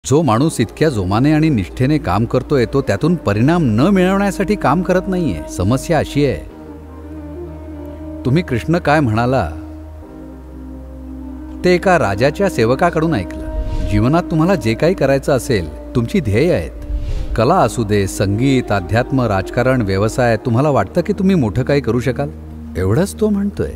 जो माणूस इतक्या जोमाने आणि निष्ठेने काम करतोय तो त्यातून परिणाम न मिळवण्यासाठी काम करत नाहीये. समस्या अशी आहे, तुम्ही कृष्ण काय म्हणाला ते एका राजाच्या सेवकाकडून ऐकलं. जीवनात तुम्हाला जे काही करायचं असेल, तुमची ध्येय आहेत, कला असू दे, संगीत, अध्यात्म, राजकारण, व्यवसाय, तुम्हाला वाटतं की तुम्ही मोठं काही करू शकाल. एवढंच तो म्हणतोय.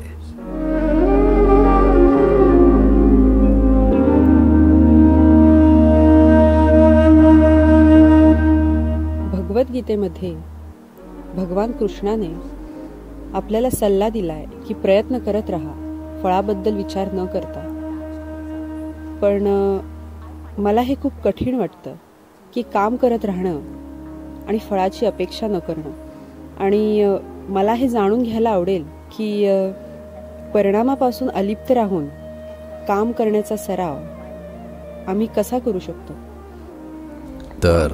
भगवद्गीतेमध्ये भगवान कृष्णाने आपल्याला सल्ला दिलाय की प्रयत्न करत राहा, फळाबद्दल विचार न करता. पण मला हे खूप कठीण वाटतं की काम करत राहणं आणि फळाची अपेक्षा न करणं. आणि मला हे जाणून घ्यायला आवडेल की परिणामापासून अलिप्त राहून काम करण्याचा सराव आम्ही कसा करू शकतो. तर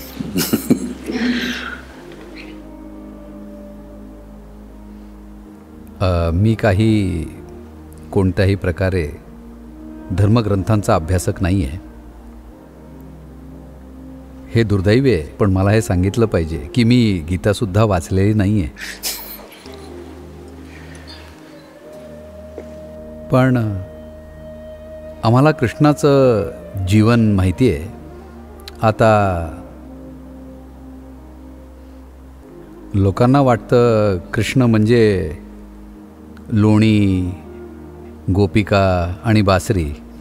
मी काही कोणत्याही प्रकारे धर्मग्रंथांचा अभ्यासक नाही आहे. हे दुर्दैवी आहे, पण मला हे सांगितलं पाहिजे की मी गीतासुद्धा वाचलेली नाही आहे. पण आम्हाला कृष्णाचं जीवन माहिती आहे. आता लोकांना वाटतं कृष्ण म्हणजे लोणी, गोपिका आणि बासरी.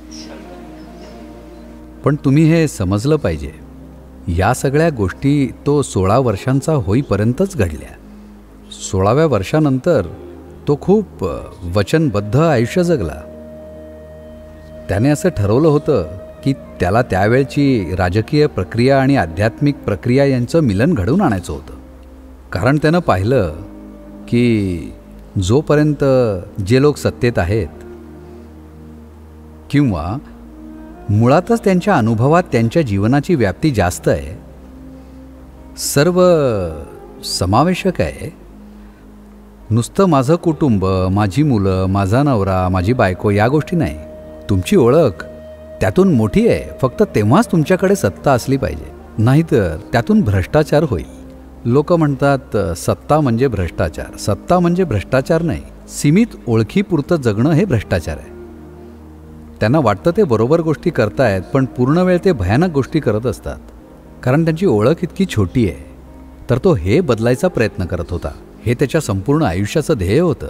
पण तुम्ही हे समजलं पाहिजे, या सगळ्या गोष्टी तो 16 वर्षांचा होईपर्यंतच घडल्या. 16व्या वर्षानंतर तो खूप वचनबद्ध आयुष्य जगला. त्याने असं ठरवलं होतं की त्याला त्यावेळची राजकीय प्रक्रिया आणि आध्यात्मिक प्रक्रिया यांचं मिलन घडवून आणायचं होतं. कारण त्यानं पाहिलं की जोपर्यंत जे लोक सत्तेत आहेत किंवा मुळातच त्यांच्या अनुभवात त्यांच्या जीवनाची व्याप्ती जास्त आहे, सर्व समावेशक आहे, नुसतं माझं कुटुंब, माझी मुलं, माझा नवरा, माझी बायको या गोष्टी नाही, तुमची ओळख त्यातून मोठी आहे. फक्त तेव्हाच तुमच्याकडे सत्ता असली पाहिजे, नाहीतर त्यातून भ्रष्टाचार होईल. लोक म्हणतात सत्ता म्हणजे भ्रष्टाचार. सत्ता म्हणजे भ्रष्टाचार नाही, सीमित ओळखीपुरतं जगणं हे भ्रष्टाचार आहे. त्यांना वाटतं ते बरोबर गोष्टी करतायत, पण पूर्ण वेळ ते भयानक गोष्टी करत असतात, कारण त्यांची ओळख इतकी छोटी आहे. तर तो हे बदलायचा प्रयत्न करत होता. हे त्याच्या संपूर्ण आयुष्याचं ध्येय होतं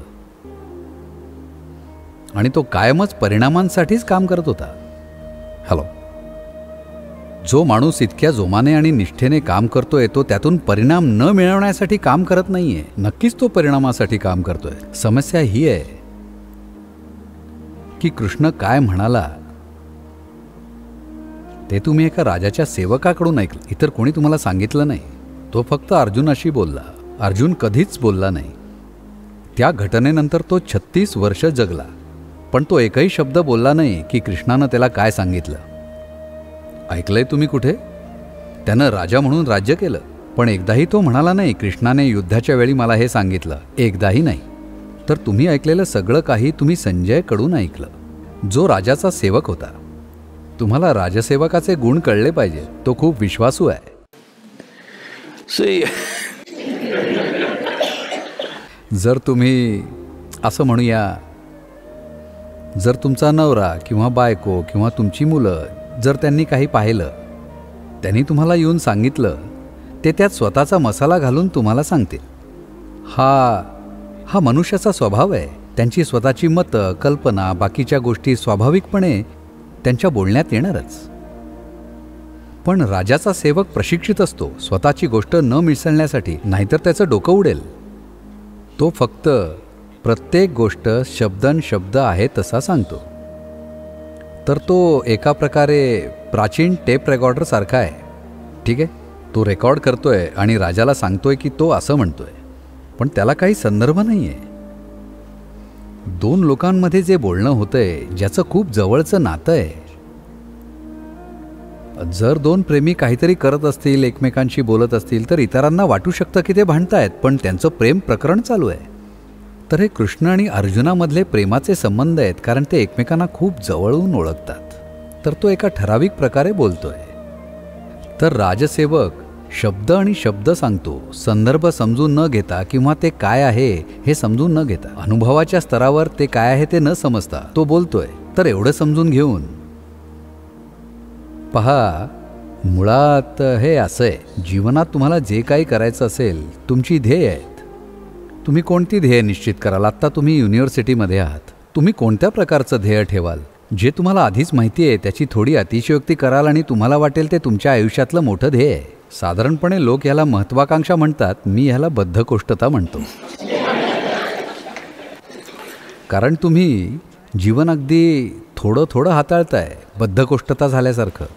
आणि तो कायमच परिणामांसाठीच काम करत होता. हॅलो, जो माणूस इतक्या जोमाने आणि निष्ठेने काम करतोय तो त्यातून परिणाम न मिळवण्यासाठी काम करत नाहीये. नक्कीच तो परिणामासाठी काम करतोय. समस्या ही आहे की कृष्ण काय म्हणाला ते तुम्ही एका राजाच्या सेवकाकडून ऐकलं. इतर कोणी तुम्हाला सांगितलं नाही. तो फक्त अर्जुनाशी बोलला. अर्जुन कधीच बोलला नाही. त्या घटनेनंतर तो 36 वर्ष जगला, पण तो एकही शब्द बोलला नाही की कृष्णानं त्याला काय सांगितलं. ऐकलंय तुम्ही कुठे? त्यानं राजा म्हणून राज्य केलं, पण एकदाही तो म्हणाला नाही कृष्णाने युद्धाच्या वेळी मला हे सांगितलं. एकदाही नाही. तर तुम्ही ऐकलेलं सगळं काही तुम्ही संजयकडून ऐकलं, जो राजाचा सेवक होता. तुम्हाला राजसेवकाचे गुण कळले पाहिजे. तो खूप विश्वासू आहे. जर तुम्ही असं म्हणूया, जर तुमचा नवरा किंवा बायको किंवा तुमची मुलं जर त्यांनी काही पाहिलं, त्यांनी तुम्हाला येऊन सांगितलं, ते त्यात स्वतःचा मसाला घालून तुम्हाला सांगतील. हा मनुष्याचा स्वभाव आहे. त्यांची स्वतःची मतं, कल्पना, बाकीच्या गोष्टी स्वाभाविकपणे त्यांच्या बोलण्यात येणारच. पण राजाचा सेवक प्रशिक्षित असतो स्वतःची गोष्ट न मिसळण्यासाठी, नाहीतर त्याचं डोकं उडेल. तो फक्त प्रत्येक गोष्ट शब्दनशब्द आहे तसा सांगतो. तर तो एका प्रकारे प्राचीन टेप रेकॉर्डर सारखा आहे. ठीक आहे, तो रेकॉर्ड करतोय आणि राजाला सांगतोय की तो असं म्हणतोय, पण त्याला काही संदर्भ नाही आहे. दोन लोकांमध्ये जे बोलणं होतंय, ज्याचं खूप जवळचं नातं आहे. जर दोन प्रेमी काहीतरी करत असतील, एकमेकांशी बोलत असतील, तर इतरांना वाटू शकतं की ते भांडतायत, पण त्यांचं प्रेम प्रकरण चालू आहे. तर हे कृष्ण आणि अर्जुनामधले प्रेमाचे संबंध आहेत, कारण ते एकमेकांना खूप जवळून ओळखतात. तर तो एका ठराविक प्रकारे बोलतोय. तर राजसेवक शब्द आणि शब्द सांगतो, संदर्भ समजून न घेता किंवा ते काय आहे हे समजून न घेता, अनुभवाच्या स्तरावर ते काय आहे ते न समजता तो बोलतोय. तर एवढं समजून घेऊन पहा, मुळात हे असं आहे, जीवनात तुम्हाला जे काही करायचं असेल, तुमची ध्येय आहेत. तुम्ही कोणती ध्येय निश्चित कराल? आत्ता तुम्ही युनिव्हर्सिटीमध्ये आहात, तुम्ही कोणत्या प्रकारचं ध्येय ठेवाल? जे तुम्हाला आधीच माहिती आहे त्याची थोडी अतिशयोक्ती कराल आणि तुम्हाला वाटेल ते तुमच्या आयुष्यातलं मोठं ध्येय आहे. साधारणपणे लोक याला महत्वाकांक्षा म्हणतात, मी ह्याला बद्धकोष्ठता म्हणतो. कारण तुम्ही जीवन अगदी थोडं थोडं हाताळताय, बद्धकोष्ठता झाल्यासारखं.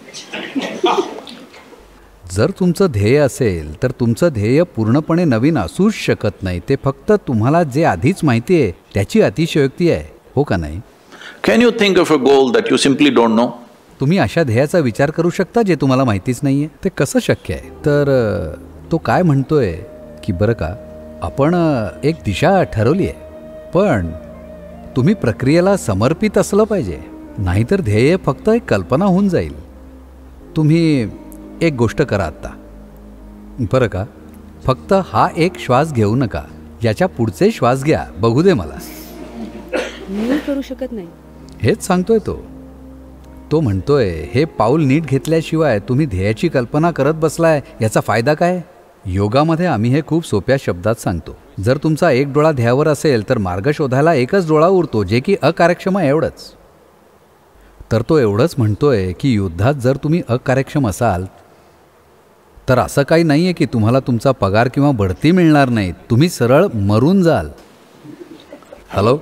जर तुमचं ध्येय असेल तर तुमचं ध्येय पूर्णपणे नवीन असूच शकत नाही. ते फक्त तुम्हाला जे आधीच माहिती आहे त्याची अतिशयोक्ती आहे, हो का नाही? Can you think of a goal that you simply don't know? तुम्ही अशा ध्येयाचा विचार करू शकता जे तुम्हाला माहितीच नाहीये? ते कसं शक्य आहे? तर तो काय म्हणतोय की बरं का, आपण एक दिशा ठरवली आहे, पण तुम्ही प्रक्रियेला समर्पित असलं पाहिजे, नाहीतर ध्येय फक्त एक कल्पना होऊन जाईल. तुम्ही एक गोष्ट करा आत्ता, बरं का, फक्त हा एक श्वास घेऊ नका, याच्या पुढचे श्वास घ्या, बघू दे मला. मी करू शकत नाही. हेच सांगतोय तो म्हणतोय, हे पाऊल नीट घेतल्याशिवाय तुम्ही ध्येयाची कल्पना करत बसलाय, याचा फायदा काय? योगामध्ये आम्ही हे खूप सोप्या शब्दात सांगतो. जर तुमचा एक डोळा ध्येयावर असेल तर मार्ग शोधायला एकच डोळा उरतो, जे की अकार्यक्षम आहे, एवढंच. तर तो एवढंच म्हणतोय की युद्धात जर तुम्ही अकार्यक्षम असाल तर असं काही नाही आहे की तुम्हाला तुमचा पगार किंवा बढती मिळणार नाही, तुम्ही सरळ मरून जाल. हॅलो,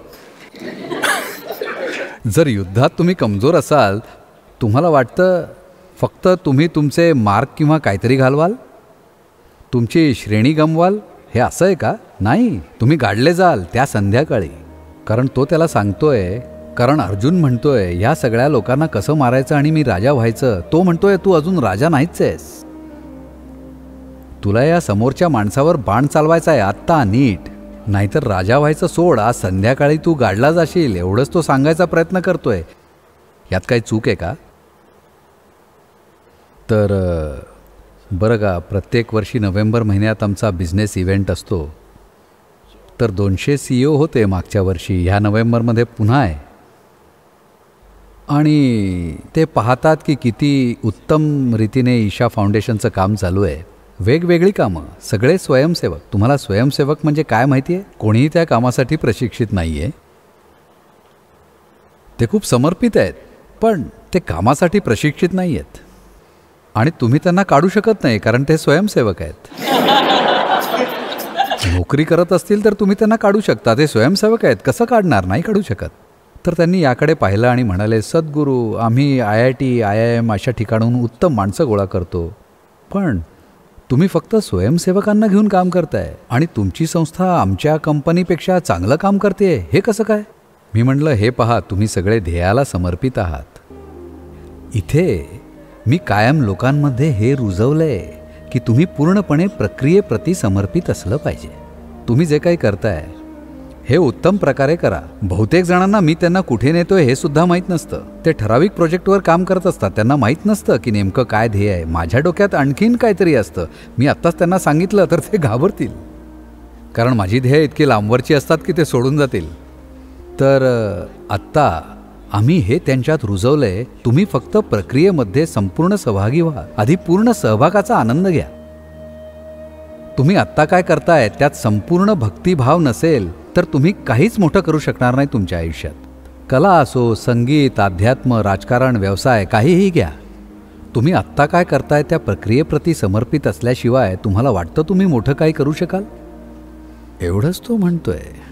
जर युद्धात तुम्ही कमजोर असाल, तुम्हाला वाटतं फक्त तुम्ही तुमचे मार्क किंवा काहीतरी घालवाल, तुमची श्रेणी गमवाल, हे असं आहे का? नाही, तुम्ही गाडले जाल त्या संध्याकाळी. कारण तो त्याला सांगतोय, कारण अर्जुन म्हणतोय ह्या सगळ्या लोकांना कसं मारायचं आणि मी राजा व्हायचं. तो म्हणतोय तू अजून राजा नाहीच आहेस, तुला या समोरच्या माणसावर बाण चालवायचा आहे आत्ता नीट, नाहीतर राजा व्हायचं सोड, आज संध्याकाळी तू गाडला जाशील. एवढंच तो सांगायचा प्रयत्न करतोय. यात काही चूक आहे का? तर बरं का, प्रत्येक वर्षी नोव्हेंबर महिन्यात आमचा बिझनेस इव्हेंट असतो. तर 200 CEO होते मागच्या वर्षी, ह्या नोव्हेंबरमध्ये पुन्हा आहे. आणि ते पाहतात की किती उत्तम रीतीने ईशा फाउंडेशनचं काम चालू आहे. वेगवेगळी कामं, सगळे स्वयंसेवक. तुम्हाला स्वयंसेवक म्हणजे काय माहिती आहे? कोणीही त्या कामासाठी प्रशिक्षित नाही आहे, ते खूप समर्पित आहेत, पण ते कामासाठी प्रशिक्षित नाही आहेत. आणि तुम्ही त्यांना काढू शकत नाही, कारण ते स्वयंसेवक आहेत. नोकरी करत असतील तर तुम्ही त्यांना काढू शकता, ते स्वयंसेवक आहेत, कसं काढणार? नाही काढू शकत. तर त्यांनी याकडे पाहिलं आणि म्हणाले, सद्गुरू, आम्ही IIT, IIM अशा ठिकाणाहून उत्तम माणसं गोळा करतो, पण तुम्ही फक्त स्वयंसेवकांना घेऊन काम करताय आणि तुमची संस्था आमच्या कंपनीपेक्षा चांगलं काम करते, हे कसं काय? मी म्हटलं, हे पहा, तुम्ही सगळे ध्येयाला समर्पित आहात. इथे मी कायम लोकांमध्ये हे रुजवलंय की तुम्ही पूर्णपणे प्रक्रियेप्रती समर्पित असलं पाहिजे. तुम्ही जे काही करताय हे उत्तम प्रकारे करा. बहुतेक जणांना मी त्यांना कुठे नेतोय हे सुद्धा माहीत नसतं. ते ठराविक प्रोजेक्टवर काम करत असतात, त्यांना माहीत नसतं की नेमकं काय ध्येय आहे. माझ्या डोक्यात आणखीन काहीतरी असतं. मी आत्ताच त्यांना सांगितलं तर ते घाबरतील, कारण माझी ध्येय इतकी लांबवरची असतात की ते सोडून जातील. तर आत्ता आम्ही हे त्यांच्यात रुजवलंय, तुम्ही फक्त प्रक्रियेमध्ये संपूर्ण सहभागी व्हा. आधी पूर्ण सहभागाचा आनंद घ्या. तुम्ही आत्ता काय करताय त्यात संपूर्ण भक्तिभाव नसेल तर तुम्ही काहीच मोठं करू शकणार नाही तुमच्या आयुष्यात. कला असो, संगीत, अध्यात्म, राजकारण, व्यवसाय, काहीही घ्या. तुम्ही आत्ता काय करताय त्या प्रक्रियेप्रती समर्पित असल्याशिवाय तुम्हाला वाटतं तुम्ही मोठं काही करू शकाल? एवढंच तो म्हणतोय.